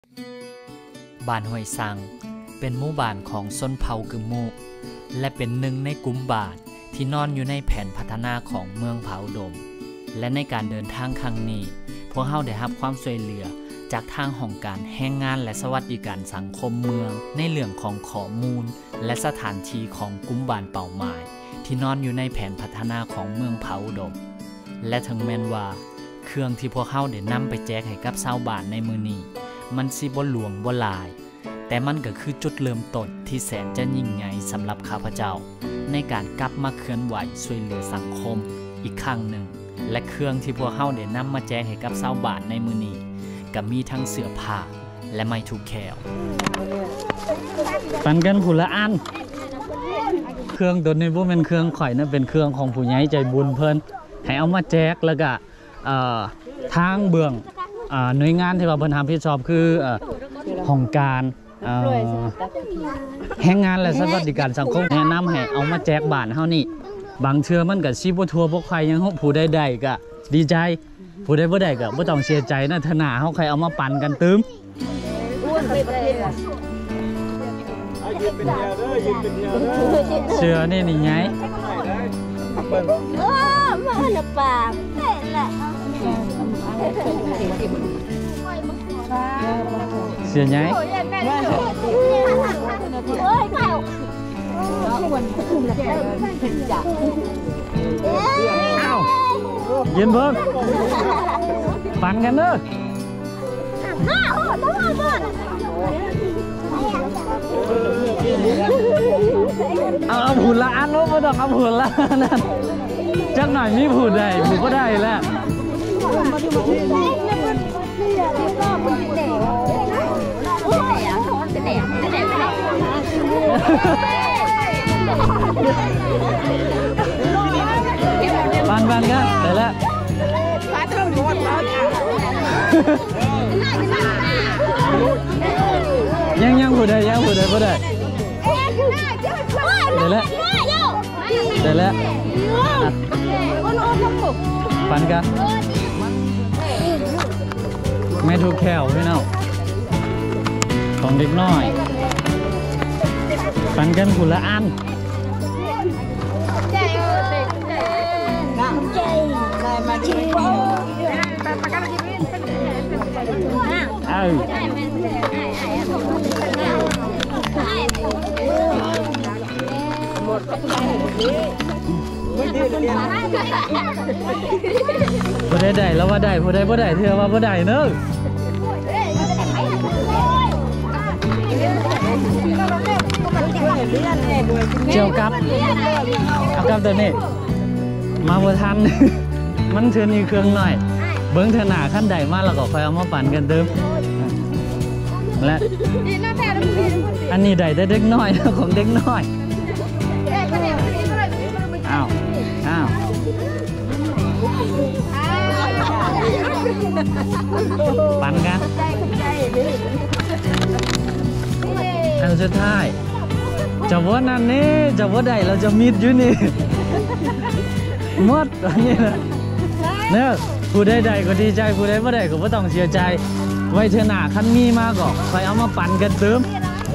บ้านห้วยสังเป็นหมู่บ้านของชนเผ่ากึมมุและเป็นหนึ่งในกลุ่มบ้านที่นอนอยู่ในแผนพัฒนาของเมืองผาอุดมและในการเดินทางครั้งนี้พวกเราได้รับความช่วยเหลือจากทางองค์การแรงงานและสวัสดิการสังคมเมืองในเรื่องของข้อมูลและสถานที่ของกลุ่มบ้านเป้าหมายที่นอนอยู่ในแผนพัฒนาของเมืองผาอุดมและถึงแม้นว่าเครื่องที่พวกเราได้นำไปแจกให้กับชาวบ้านในมื้อนี้มันสิบ่หลวงบ่หลายแต่มันก็คือจุดเริ่มต้นที่แสนจะยิ่งใหญ่สำหรับข้าพเจ้าในการกลับมาเคลื่อนไหวช่วยเหลือสังคมอีกครั้งหนึ่งและเครื่องที่พวกเราได้นำมาแจกให้กับชาวบ้านในมื้อนี้ก็มีทั้งเสื้อผ้าและไม้ถูกแขวปันกันผู้ละอันเครื่องตัวนี้บ่แม่นเครื่องข่อยนะเป็นเครื่องของผู้ใหญ่ใจบุญเพิ่นให้เอามาแจกแล้วก็ทางเบื้องหน่วยงานที่ว่าเพิ่นรับผิดชอบคือองค์การแรงงานและสวัสดิการสังคมแนะนำให้เอามาแจกบ้านเฮานี่บางเทื่อมันก็สิบ่ทั่วบ่ใครยังผู้ใดๆก็ดีใจผู้ใดบ่ได้ก็บ่ต้องเสียใจนะถ้าหน้าเฮาใครเอามาปั่นกันตึมเชื่อนี่ไงมันปากแหละเสียไงยืนเพิ่มปั่นกันเด้อเอาผุดละอันนู้นไม่ต้องเอาผุดละนั่นจักหน่อยมีผุดได้ผุดก็ได้แล้วปันกันเดี๋ยวแล้วยังผู้ใดผู้ใดเดี๋ยวแล้วปันกันไม่ถูกแขวพี่น้องของเด็กน้อยปันกันผู้ละอันผู้ใดได้แล้วว่าได้ผู้ใดบ่ได้เธอว่าบ่ได้เนอะเจียวกับเอากับตัวนี้มาบ่ทันมันเธอนี่เครื่องหน่อยเบิ้งเธอหนาขั้นใดมากแล้วก็ค่อยเอามาปั่นกันเติมและอันนี้ใดได้เด็กน้อยของเด็กน้อยอ้าวปั่นกันอันสุดท้ายจะว่านั่นนี่จะว่าใดเราจะมิดอยู่นี่หมดอันนี้นะเนี่ยผู้ใดก็ดีใจผู้ใดไม่ได้ก็ไม่ต้องเสียใจไว้เธอหนาขั้นมีมากก็ไปเอามาปั่นกันเติม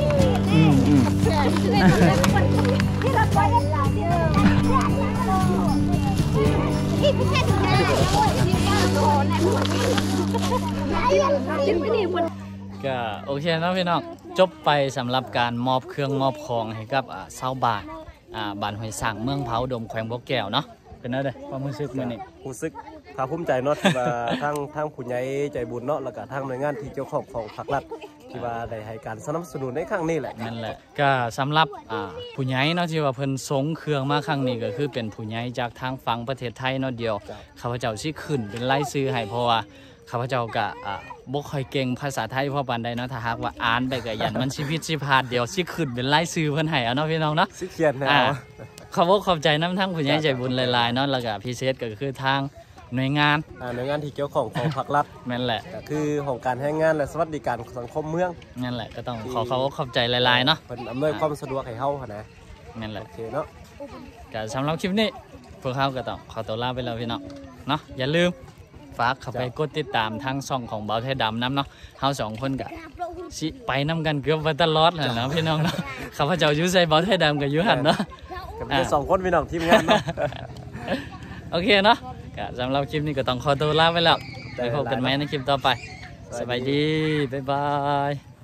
ก็โอเคนะพี่น้องจบไปสำหรับการมอบเครื่องมอบของให้กับชาวบ้านบ้านห้วยสังเมืองผาอุดมแขวงบ่อแก้วเนาะเป็นอะไรความรู้สึกมื้อนี้รู้สึกภาคภูมิใจเนาะที่ว่าทั้งผู้ใหญ่ใจบุญเนาะแล้วก็ทั้งหน่วยงานที่เกี่ยวข้องของภาครัฐที่ว่าได้ให้การสนับสนุนในครั้งนี้แหละนั่นแหละก็สำหรับผู้ใหญ่เนาะที่ว่าเพิ่นส่งเครื่องมาครั้งนี้ก็คือเป็นผู้ใหญ่จากทางฝั่งประเทศไทยเนาะเดียวข้าพเจ้าสิขึ้นเป็นรายชื่อให้เพราะว่าข้าพเจ้าก็บ่ค่อยเก่งภาษาไทยพอปานใดเนาะถ้าหากว่าอ่านไปก็ยันมันสิผิดสิพลาดเดี๋ยวสิขึ้นเป็นรายชื่อเพิ่นให้เอาเนาะพี่น้องเนาะสิเขียนให้ขอบใจน้ำทั้งผู้ใหญ่ใจบุญหลายๆเนาะแล้วก็พิเศษก็คือทางหน่วยงานที่เกี่ยวข้องของภาครัฐนั่นแหละก็คือของการแรงงานและสวัสดิการสังคมเมืองนั่นแหละก็ต้องขอบใจหลายๆเนาะเพิ่นอำนวยความสะดวกให้เฮานะนั่นแหละโอเคเนาะก็สำหรับคลิปนี้พวกเขาก็ต้องขอตัวลาไปแล้วพี่น้องเนาะอย่าลืมฝากเข้าไปกดติดตามทางช่องของเบาไทยดำน้ำเนาะเฮา2คนก็สิไปนำกันเกือบว่าตลอดแหละนะพี่น้องเนาะข้าพเจ้าอยู่ใส่เบาไทยดำก็อยู่หั่นเนาะก็เป็น2คนพี่น้องทีมงานเนาะโอเคเนาะก็สำหรับคลิปนี้ก็ต้องขอตัวลาไปแล้วไปพบกันใหม่ในคลิปต่อไปสบายดีบ๊ายบาย